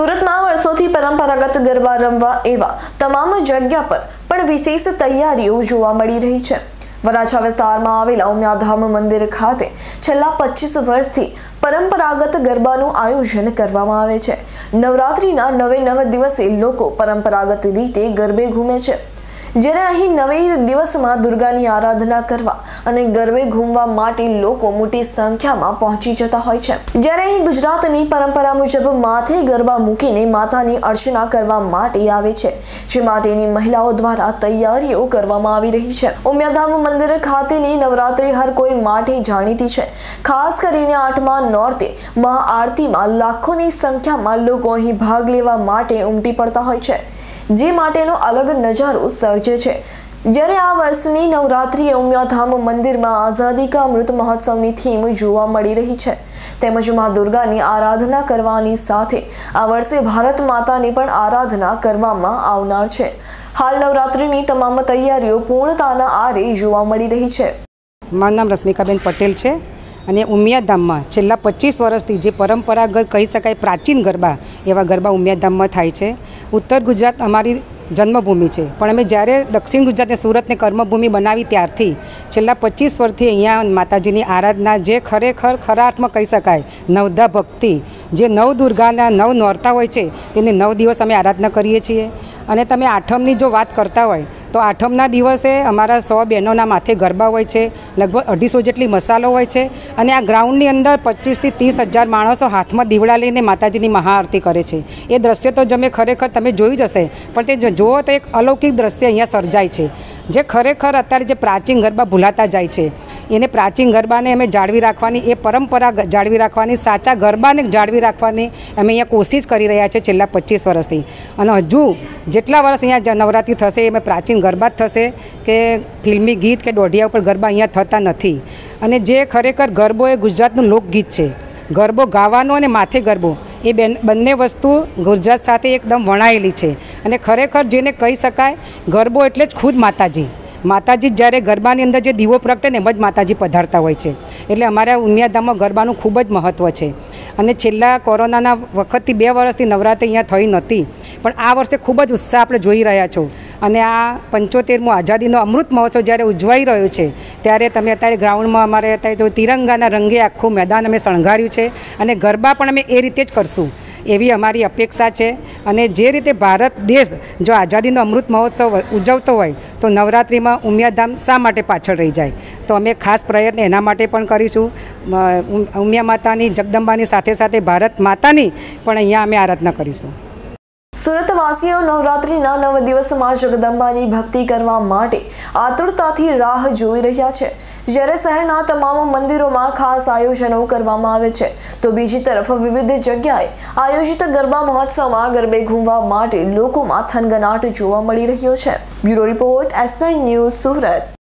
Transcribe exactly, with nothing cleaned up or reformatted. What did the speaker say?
સુરતમાં વર્ષોથી પરંપરાગત ગરબા રમવા એવા તમામ જગ્યા પર પણ વિશેષ તૈયારીઓ જોવા મળી રહી છે। વરાછા વિસ્તારમાં આવેલા ઉમિયાધામ મંદિર ખાતે છેલ્લા પચીસ વર્ષથી પરંપરાગત ગરબાનું આયોજન કરવામાં આવે છે। નવરાત્રિના નવે નવ દિવસે લોકો પરંપરાગત રીતે ગરબે ઘૂમે છે, જ્યારે અહીં નવે દિવસમાં દુર્ગાની આરાધના કરવા અને ગરબે ઘૂમવા માટે લોકો મોટી સંખ્યામાં પહોંચી જતા હોય છે। જ્યારે અહીં ગુજરાતની પરંપરા મુજબ માથે ગરબા મૂકીને માતાની અર્ચના કરવા માટે આવે છે, જે માટેની મહિલાઓ દ્વારા તૈયારીઓ કરવામાં આવી રહી છે। ઉમિયાધામ મંદિર ખાતેની નવરાત્રિ હર કોઈ માટે જાણીતી છે। ખાસ કરીને આઠમા નોરતે મહાઆરતીમાં લાખોની સંખ્યામાં લોકો અહીં ભાગ લેવા માટે ઉમટી પડતા હોય છે, જે માટેનો અલગ નજારો સર્જે છે। જ્યારે આ વર્ષની નવરાત્રિએ ઉમિયાધામ મંદિરમાં આઝાદી કા અમૃત મહોત્સવની થીમ જોવા મળી રહી છે, તેમજ મા દુર્ગાની આરાધના કરવાની સાથે આ વર્ષે ભારત માતાની પણ આરાધના કરવામાં આવનાર છે। હાલ નવરાત્રિની તમામ તૈયારીઓ પૂર્ણતાના આરે જોવા મળી રહી છે। મારું નામ રશ્મિકાબેન પટેલ છે અને ઉમિયાધામમાં છેલ્લા પચીસ વર્ષથી જે પરંપરાગત કહી શકાય પ્રાચીન ગરબા એવા ગરબા ઉમિયાધામમાં થાય છે। ઉત્તર ગુજરાત અમારી જન્મભૂમિ છે, પણ અમે જ્યારે દક્ષિણ ગુજરાતને સુરતને કર્મભૂમિ બનાવી ત્યારથી છેલ્લા પચીસ વર્ષથી અહીંયા માતાજીની આરાધના જે ખરેખર ખરા અર્થમાં કહી શકાય નવધા ભક્તિ, જે નવ દુર્ગાના નવ નોરતા હોય છે તેની નવ દિવસ અમે આરાધના કરીએ છીએ। અને તમે આઠમની જો વાત કરતા હોય તો આઠમના દિવસે અમારા સો બહેનોના માથે ગરબા હોય છે, લગભગ અઢીસો જેટલી મસાલો હોય છે અને આ ગ્રાઉન્ડની અંદર પચીસથી ત્રીસ હજાર માણસો હાથમાં દીવડા લઈને માતાજીની મહાઆરતી કરે છે। એ દ્રશ્ય તો જમે ખરેખર તમે જોઈ જ હશે, પણ તે જુઓ તો એક અલૌકિક દ્રશ્ય અહીંયા સર્જાય છે, જે ખરેખર અત્યારે જે પ્રાચીન ગરબા ભૂલાતા જાય છે એને પ્રાચીન ગરબાને અમે જાળવી રાખવાની, એ પરંપરા જાળવી રાખવાની, સાચા ગરબાને જાળવી રાખવાની અમે અહીંયા કોશિશ કરી રહ્યા છીએ છેલ્લા પચીસ વર્ષથી। અને હજુ જેટલા વર્ષ અહીંયા નવરાત્રિ થશે એમાં પ્રાચીન ગરબા જ થશે, કે ફિલ્મી ગીત કે દોઢિયા ઉપર ગરબા અહીંયા થતા નથી। અને જે ખરેખર ગરબો એ ગુજરાતનું લોકગીત છે, ગરબો ગાવાનો અને માથે ગરબો એ બંને વસ્તુ ગુજરાત સાથે એકદમ વણાયેલી છે। અને ખરેખર જેને કહી શકાય ગરબો એટલે જ ખુદ માતાજી માતાજી જ્યારે ગરબાની અંદર જે દીવો પ્રગટે ને એમ જ માતાજી પધારતા હોય છે। એટલે અમારા ઉમિયાધામમાં ગરબાનું ખૂબ જ મહત્ત્વ છે। અને છેલ્લા કોરોનાના વખતથી બે વર્ષથી નવરાત્રિ અહીંયા થઈ નહોતી, પણ આ વર્ષે ખૂબ જ ઉત્સાહ આપણે જોઈ રહ્યા છો। અને આ પંચોતેરમો આઝાદીનો અમૃત મહોત્સવ જ્યારે ઉજવાઈ રહ્યો છે ત્યારે તમે અત્યારે ગ્રાઉન્ડમાં અમારે અત્યારે તિરંગાના રંગે આખું મેદાન અમે શણગાર્યું છે અને ગરબા પણ અમે એ રીતે જ કરશું એવી અમારી અપેક્ષા છે। અને જે રીતે ભારત દેશ જો આઝાદીનો અમૃત મહોત્સવ ઉજવતો હોય તો નવરાત્રિમાં ઉમિયાધામ શા માટે પાછળ રહી જાય? તો અમે ખાસ પ્રયત્ન એના માટે પણ કરીશું। ઉમિયા માતાની, જગદંબાની સાથે સાથે ભારત માતાની પણ અહીંયા અમે આરાધના કરીશું। સુરતવાસીઓ નવરાત્રિના નવ દિવસમાં જગદંબાની ભક્તિ કરવા માટે આતુરતાથી રાહ જોઈ રહ્યા છે। જ્યારે શહેરના તમામ મંદિરોમાં ખાસ આયોજનો કરવામાં આવે છે, તો બીજી તરફ વિવિધ જગ્યાએ આયોજિત ગરબા મહોત્સવમાં ગરબે ઘૂમવા માટે લોકોમાં થનગનાટ જોવા મળી રહ્યો છે। Bureau report, S nine news, Surat.